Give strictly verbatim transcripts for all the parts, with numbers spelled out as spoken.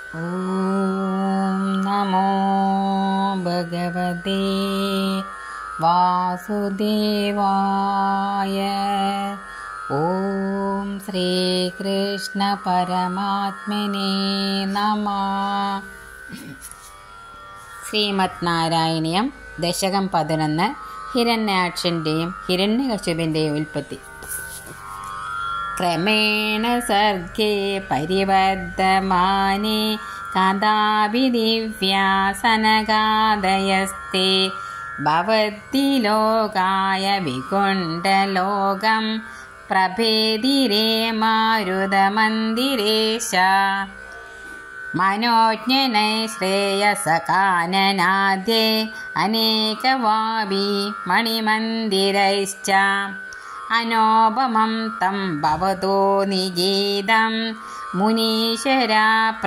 ഓം നമോ ഭഗവതേ വാസുദേവായ. ഓം ശ്രീകൃഷ്ണ പരമാത്മനേ നമഃ. ശ്രീമദ് നാരായണീയം ദശകം പതിനൊന്ന്. ഹിരണ്യാക്ഷൻ്റെയും ഹിരണ്യകശിപൻ്റെയും ഉൽപ്പത്തി. ക്രമേണ സർഗേ പരിവർദ്ധമാനേ കഥാപി ദിവ്യാസനഗാദയസ്തേ ഭവതി ലോകായ വികുണ്ഠലോകം പ്രഭേദിരേ മാരുതമന്ദിരേശ. മനോജ്ഞനൈ ശ്രേയസകാനനാദ്യേ അനേകവാപി മണിമന്ദിരൈശ്ച അനോപമം തം ഭവതോ നിഗീതം മുനീശ്വരാ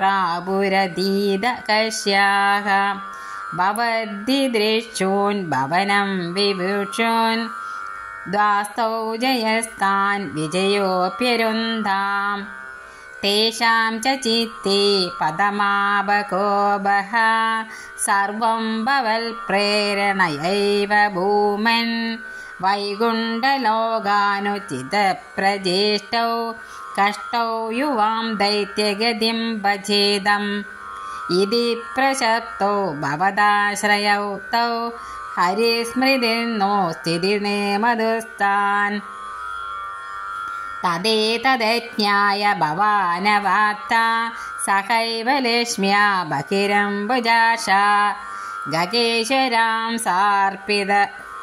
പ്രാപുരതീതകശ്യാഃ. ഭവദ്ദിദൃക്ഷൂൻ ഭവനം വിഭൂഷൂൻ ദ്വാസ്തൗ ജയസ്താൻ വിജയോപ്യരുന്ധാം. തേഷാം ച ചിത്തേ പദമാപകോപഃ സർവം ഭവൽ പ്രേരണയൈവ ഭൂമൻ. വൈകുണ്ഠലോകാനുചിതപ്രജേഷ്ടൗ കഷ്ടൗ യുവാം ദൈത്യഗതിം ഭജേദം. ഇതി പ്രശസ്തോ ഭവദാശ്രയൗ തൗ ഹരിസ്മൃതിർനോ സ്ഥിതിർമധുസ്ഥാൻ. തദേതജ്ഞായ ഭവാനവാത്ത സഹൈവ ലക്ഷ്മ്യാ ബഹിരംബുജാശ ഗഗേശ്വരാം സാർപ്പിത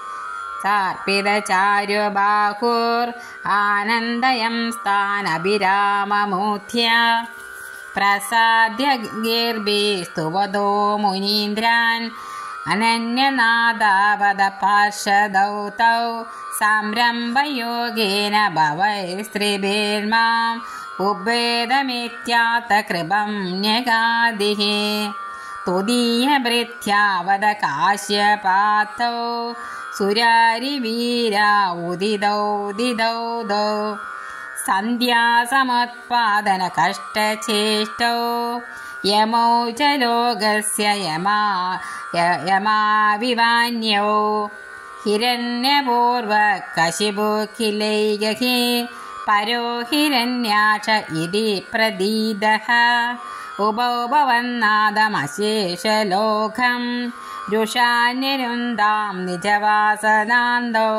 സാർപ്പിതചാരുബാഹുർ ആനന്ദയം സ്ഥാനഭിരാമമൂർധ്യ. പ്രസാദ്യ ഗീർഭി സ്തുവതോ മുനീന്ദ്രാൻ അനന്യനാദാവത പാർഷദൗ തൗ. സംരംഭയോഗേന ഭവൈസ്ത്രീഭിർമാം ഉഭേദമിത്യാത്ത കൃപം ന്യഗാദിഃ. തുദീയഭൃത്യാവത കാശ്യപാത്തൗ സുരാരിവീരാ ഉദിതൗ ദിതൗ ദൗ. സന്ധ്യാസമുത്പാദന കഷ്ടചേഷ്ടൗ യമൗ ച ലോകസ്യ യമാ യമാവിവാന്യൗ. ഹിരണ്യപൂർവ കശിപുഖിലൈകഹി പരോ ഹിരണ്യാക്ഷ ഇതി പ്രതീതഃ. ഉഭൗ ഭവന്നാദമശേഷലോകം രുഷാന്യരുന്താം നിജവാസനാന്തൗ.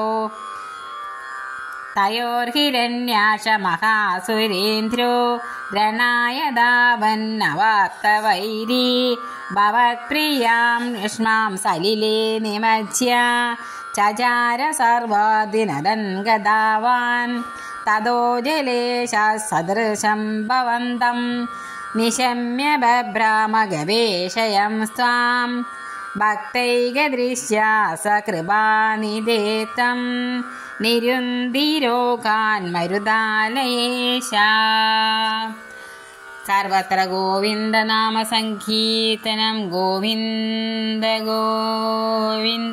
തയോർഹിരണ്യാക്ഷ മഹാസുരേന്ദ്രോ രണായ ധാവന്നവാർത്തവൈരീ. ഭവത്പ്രിയാം യുഷ്മാം സലിലേ നിമജ്യ ചചാര സർവാദിനദൻ ഗതാവാൻ. തതോ ജലേശ സദൃശം ഭവന്തം നിശമ്യ ബഭ്രാമ ഗവേഷയം സ്വാം. ഭക്തൈകദൃശ്യാ സകൃപാനിധേതം നിരുന്തിരോഗാൻ മരുതാലയേശ. സർവത്ര ഗോവിന്ദനാമ സങ്കീർത്തനം. ഗോവിന്ദ ഗോവിന്ദ.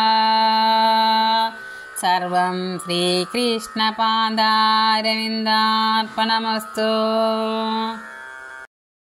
സർവം ശ്രീകൃഷ്ണപാദാരവിന്ദാർപ്പണമസ്തു.